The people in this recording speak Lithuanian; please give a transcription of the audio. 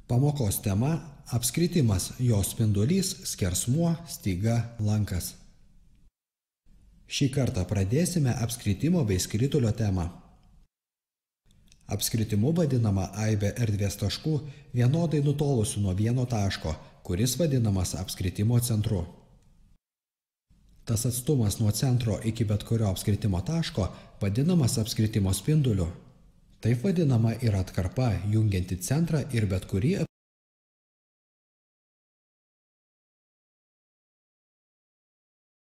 Pamokos tema – apskritimas, jo spindulys, skersmuo, styga, lankas. Šį kartą pradėsime apskritimo bei skritulio temą. Apskritimu vadinama aibė erdvės taškų vienodai nutolusių nuo vieno taško, kuris vadinamas apskritimo centru. Tas atstumas nuo centro iki bet kurio apskritimo taško vadinamas apskritimo spinduliu. Taip vadinama ir atkarpa jungianti centrą ir bet kurį